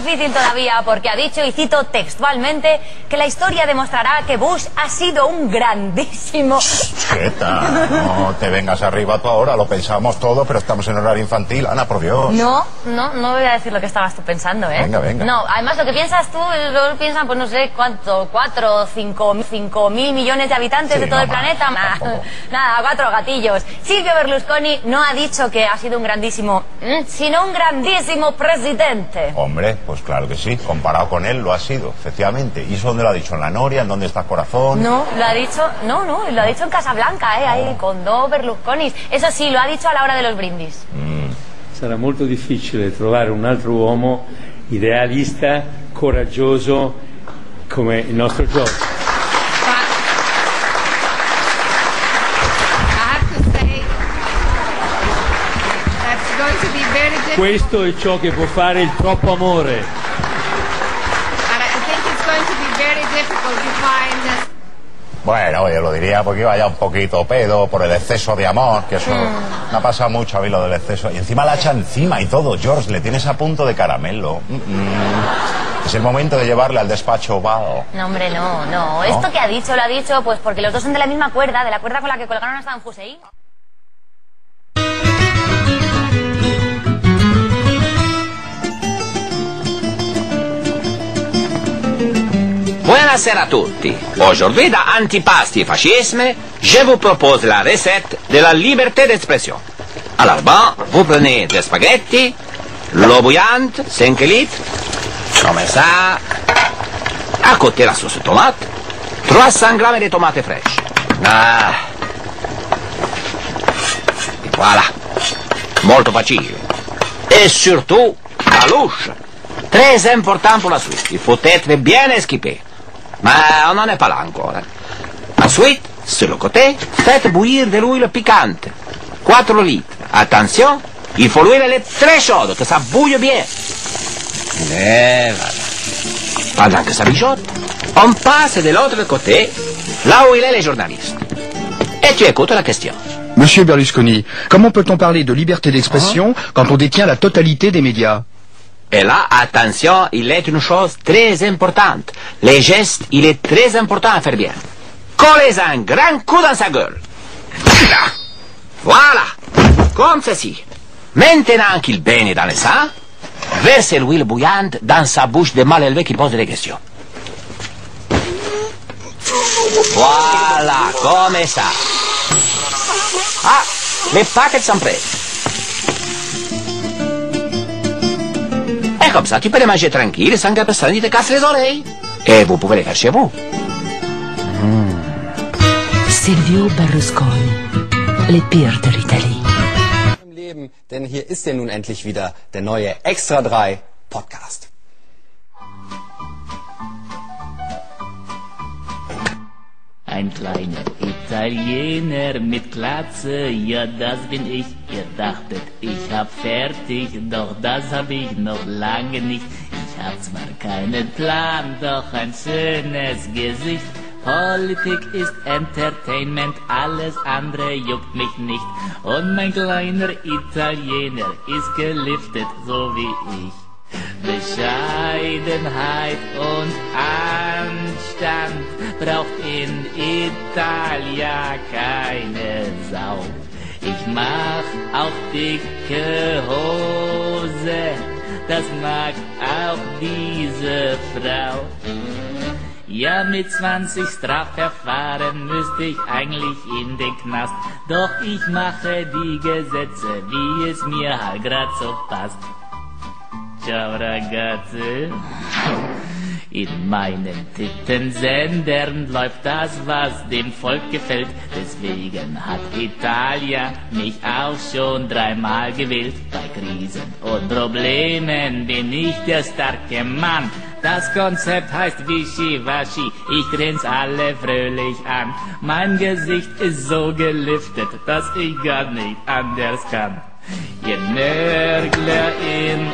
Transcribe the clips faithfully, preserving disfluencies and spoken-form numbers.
Difícil todavía porque ha dicho, y cito textualmente, que la historia demostrará que Bush ha sido un grandísimo... Quieta, no te vengas arriba tú ahora, lo pensamos todo, pero estamos en horario infantil, Ana, por Dios. No, no, no voy a decir lo que estabas tú pensando, ¿eh? Venga, venga. No, además lo que piensas tú, lo piensan, pues no sé cuánto, cuatro, cinco, cinco mil millones de habitantes Sí, de todo no el más, planeta. Nah, tampoco. nada, cuatro gatillos. Silvio Berlusconi no ha dicho que ha sido un grandísimo, sino un grandísimo presidente. Hombre, pues claro que sí, comparado con él lo ha sido, efectivamente. ¿Y eso dónde lo ha dicho? ¿En la Noria? ¿En dónde está Corazón? No, lo ha dicho, no, no, lo ha dicho en Casablanca, eh, ahí, con dos Berlusconis. Eso sí, lo ha dicho a la hora de los brindis. Mm. Sarà molto difficile trovare un altro uomo idealista, coraggioso come il nostro George. Questo è ciò che può fare il troppo amore. Bueno, yo lo diría porque iba ya un poquito pedo por el exceso de amor, que eso Mm. me ha pasado mucho a mí lo del exceso. Y encima la echa encima y todo, George, le tienes a punto de caramelo. Mm, mm. Es el momento de llevarle al despacho oval. No, hombre, no, no. Esto que ha dicho, lo ha dicho, pues porque los dos son de la misma cuerda, de la cuerda con la que colgaron a Saddam Hussein. Buonasera a tutti. Aujourd'hui dans Antipasti et Fascisme, je vous propose la recette de la liberté d'expression. Alors bon, vous prenez des spaghettis, l'eau bouillante, cinq litres, comme ça. À côté la sauce tomate, trois cents grammes de tomates fraîches. Ah. Et voilà. Molto facile. Et surtout, la louche. Très important pour la suite. Il faut être bien équipé. Mais on n'en est pas là encore. Ensuite, sur le côté, faites bouillir de l'huile piquante. quatre litres. Attention, il faut l'huile elle est très chaude, que ça bouille bien. Et voilà. Pendant que ça mijote, on passe de l'autre côté, là où il est les journalistes. Et tu écoutes la question. Monsieur Berlusconi, comment peut-on parler de liberté d'expression quand on détient la totalité des médias? Et là, attention, il est une chose très importante. Les gestes, il est très important à faire bien. Collez un grand coup dans sa gueule. Là. Voilà. Comme ceci. Maintenant qu'il baigne dans le sang, versez l'huile bouillante dans sa bouche de mal élevé qui pose des questions. Voilà, comme ça. Ah, les paquets sont prêts. Et comme ça, tu peux les manger tranquille sans que personne ne te casse les oreilles. Et vous pouvez les faire chez vous. Mm. Silvio Berlusconi, le pire de l'Italie. Leben, denn hier ist ja nun endlich wieder der neue Extra drei Podcast. Ein kleiner Italiener mit Glatze, ja das bin ich. Ihr dachtet, ich hab fertig, doch das hab ich noch lange nicht. Ich hab zwar keinen Plan, doch ein schönes Gesicht. Politik ist Entertainment, alles andere juckt mich nicht. Und mein kleiner Italiener ist geliftet, so wie ich. Bescheidenheit und Anstand braucht in Italia keine Sau. Ich mach auch dicke Hose, das mag auch diese Frau. Ja, mit zwanzig Strafverfahren müsste ich eigentlich in den Knast. Doch ich mache die Gesetze, wie es mir halt grad so passt. Ciao ragazzi. In meinen Tittensendern läuft das, was dem Volk gefällt. Deswegen hat Italia mich auch schon dreimal gewählt. Bei Krisen und Problemen bin ich der starke Mann. Das Konzept heißt Wischiwaschi, ich grin's alle fröhlich an. Mein Gesicht ist so geliftet, dass ich gar nicht anders kann. Ihr Nörgler in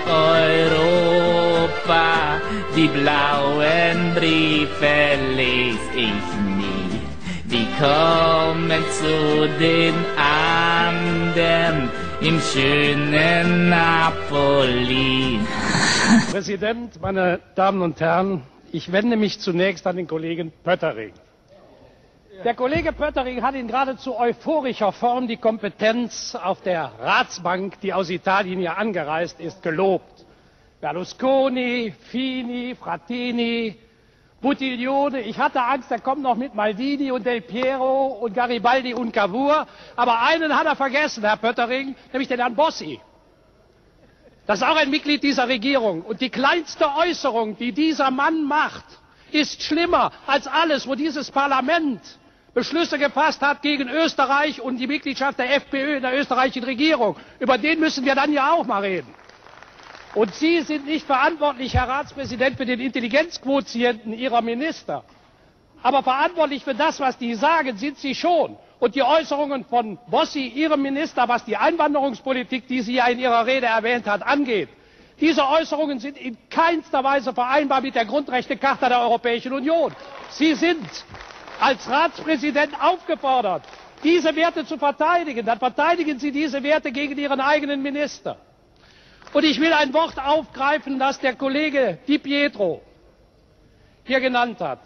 Europa, die blauen Briefe les ich nie. Die kommen zu den anderen gern im schönen Napoli. Präsident, meine Damen und Herren, ich wende mich zunächst an den Kollegen Pöttering. Der Kollege Pöttering hat in geradezu euphorischer Form die Kompetenz auf der Ratsbank, die aus Italien hier angereist ist, gelobt. Berlusconi, Fini, Frattini, Buttiglione. Ich hatte Angst, er kommt noch mit Maldini und Del Piero und Garibaldi und Cavour. Aber einen hat er vergessen, Herr Pöttering, nämlich den Herrn Bossi. Das ist auch ein Mitglied dieser Regierung. Und die kleinste Äußerung, die dieser Mann macht, ist schlimmer als alles, wo dieses Parlament Beschlüsse gefasst hat gegen Österreich und die Mitgliedschaft der FPÖ in der österreichischen Regierung. Über den müssen wir dann ja auch mal reden. Und Sie sind nicht verantwortlich, Herr Ratspräsident, für den Intelligenzquotienten Ihrer Minister. Aber verantwortlich für das, was die sagen, sind Sie schon. Und die Äußerungen von Bossi, Ihrem Minister, was die Einwanderungspolitik, die Sie ja in Ihrer Rede erwähnt hat, angeht, diese Äußerungen sind in keinster Weise vereinbar mit der Grundrechtecharta der Europäischen Union. Sie sind als Ratspräsident aufgefordert, diese Werte zu verteidigen. Dann verteidigen Sie diese Werte gegen Ihren eigenen Minister. Und ich will ein Wort aufgreifen, das der Kollege Di Pietro hier genannt hat.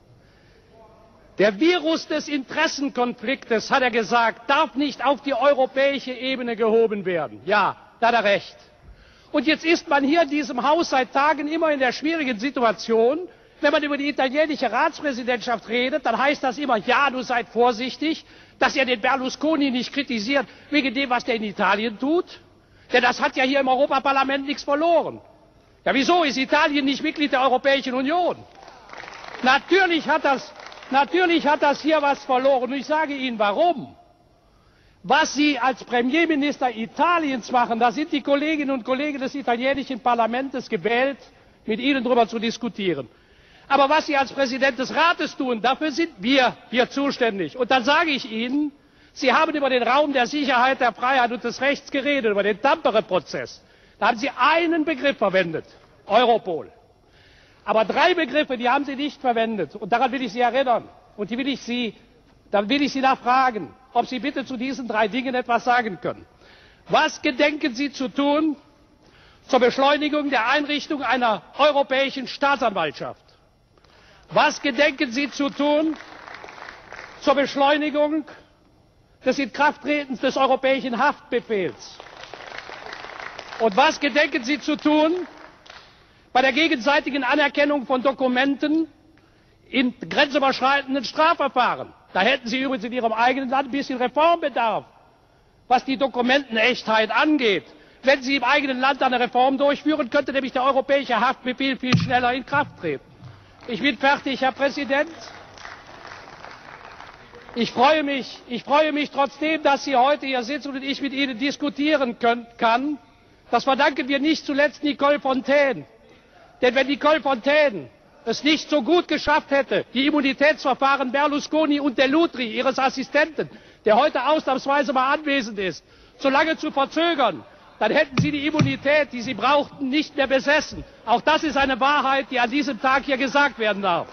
Der Virus des Interessenkonfliktes, hat er gesagt, darf nicht auf die europäische Ebene gehoben werden. Ja, da hat er recht. Und jetzt ist man hier in diesem Haus seit Tagen immer in der schwierigen Situation, wenn man über die italienische Ratspräsidentschaft redet, dann heißt das immer, ja, du seid vorsichtig, dass ihr den Berlusconi nicht kritisiert, wegen dem, was der in Italien tut. Denn das hat ja hier im Europaparlament nichts verloren. Ja, wieso ist Italien nicht Mitglied der Europäischen Union? Natürlich hat das, natürlich hat das hier was verloren. Und ich sage Ihnen, warum. Was Sie als Premierminister Italiens machen, da sind die Kolleginnen und Kollegen des italienischen Parlaments gewählt, mit Ihnen darüber zu diskutieren. Aber was Sie als Präsident des Rates tun, dafür sind wir hier zuständig. Und dann sage ich Ihnen, Sie haben über den Raum der Sicherheit, der Freiheit und des Rechts geredet, über den Tampere-Prozess. Da haben Sie einen Begriff verwendet, Europol. Aber drei Begriffe, die haben Sie nicht verwendet. Und daran will ich Sie erinnern. Und die will ich Sie, dann will ich Sie nachfragen, ob Sie bitte zu diesen drei Dingen etwas sagen können. Was gedenken Sie zu tun zur Beschleunigung der Einrichtung einer europäischen Staatsanwaltschaft? Was gedenken Sie zu tun zur Beschleunigung des Inkrafttretens des europäischen Haftbefehls? Und was gedenken Sie zu tun bei der gegenseitigen Anerkennung von Dokumenten in grenzüberschreitenden Strafverfahren? Da hätten Sie übrigens in Ihrem eigenen Land ein bisschen Reformbedarf, was die Dokumentenechtheit angeht. Wenn Sie im eigenen Land eine Reform durchführen, könnte nämlich der europäische Haftbefehl viel schneller in Kraft treten. Ich bin fertig, Herr Präsident. Ich freue mich, ich freue mich trotzdem, dass Sie heute hier sitzen und ich mit Ihnen diskutieren können, kann. Das verdanken wir nicht zuletzt Nicole Fontaine. Denn wenn Nicole Fontaine es nicht so gut geschafft hätte, die Immunitätsverfahren Berlusconi und Dell'Utri, ihres Assistenten, der heute ausnahmsweise mal anwesend ist, so lange zu verzögern, dann hätten Sie die Immunität, die Sie brauchten, nicht mehr besessen. Auch das ist eine Wahrheit, die an diesem Tag hier gesagt werden darf.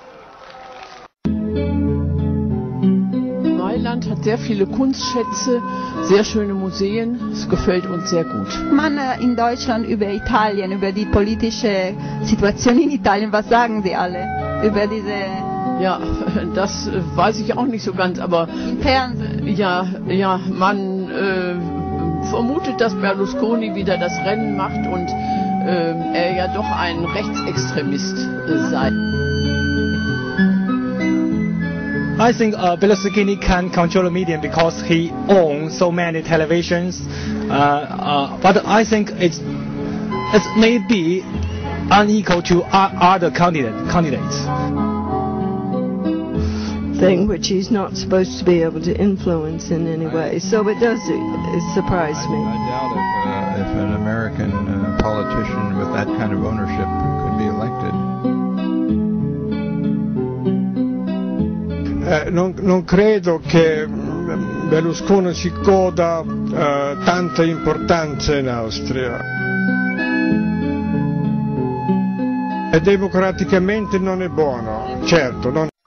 Mailand hat sehr viele Kunstschätze, sehr schöne Museen. Es gefällt uns sehr gut. Man in Deutschland über Italien, über die politische Situation in Italien, was sagen Sie alle über diese? Ja, das weiß ich auch nicht so ganz, aber im Fernsehen. Ja, ja, man äh, vermutet, dass Berlusconi wieder das Rennen macht und äh, er ja doch ein Rechtsextremist äh, sei. I think uh, Berlusconi can control the media because he owns so many televisions. Uh, uh, but I think it's it may be unequal to other candidate, candidates. Thing which he's not supposed to be able to influence in any way. So it does it, it surprised me. I, I doubt if, uh, if an American uh, politician with that kind of ownership could be elected. Eh, non, non credo che Berlusconi si goda eh, tanta importanza in Austria. E democraticamente non è buono, certo. Non